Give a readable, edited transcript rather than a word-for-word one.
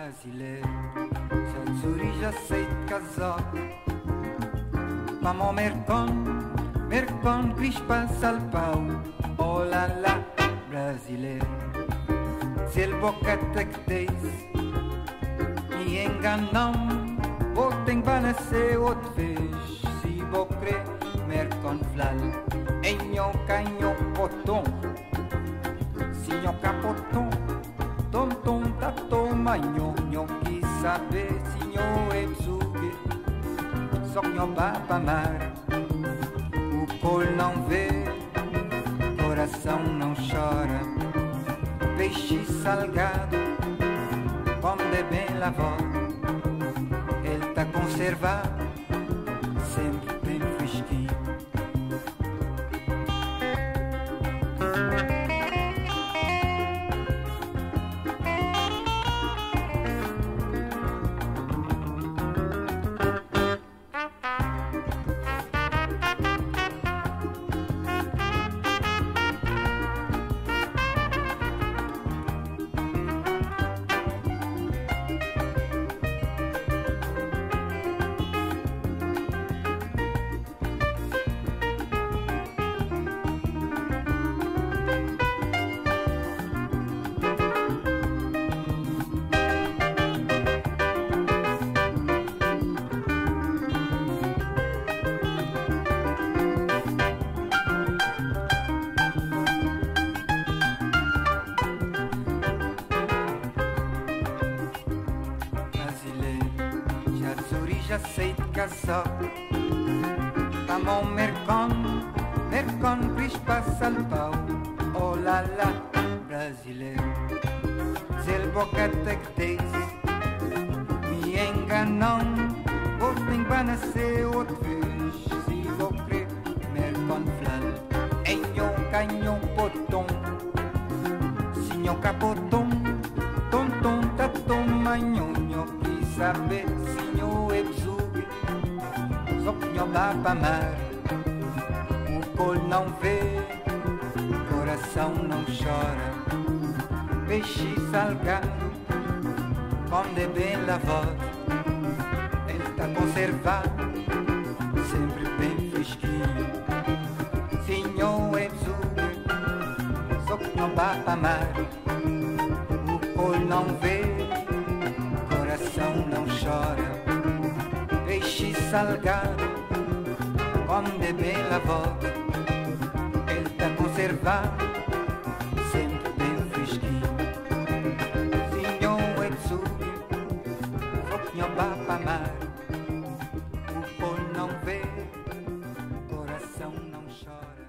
brasileiro, já Zuri já sei de casaco. Vamos Mercon, crispa, salpau. Oh lá lá, brasileiro, se ele bocata que tens, me enganam, ou tem banacê outra vez. Se vou crer, Mercon flal, enho canho potão, sinho capotom, tom tatom, manho, que saber, sinho ebzugue, só que baba mar, o col não vê, coração não chora, peixe salgado, onde bem lavado, ele tá conservado, sempre bem fresquinho. Já sei de casar, vamos Mercon, crispa, salpau. Oh lá lá, brasileiro, se ele bocata que tens, me enganam, ou tem banacê outra vez. Se vou crer, Mercon flal, enho canhão potão, sinho capotom, tom tatom, manhonho, que saber, sinho ebzugue, só que baba mar, o col não vê, coração não chora, peixe salgado, onde bem lavado, ele tá conservado, sempre bem fresquinho. Sinho ebzugue, só que baba mar, o col não vê, coração não chora, peixe salgado, onde bem lavado, ele tá conservado, sempre bem fresquinho. Sinho ebzugue, só baba mar, o col não vê, coração não chora.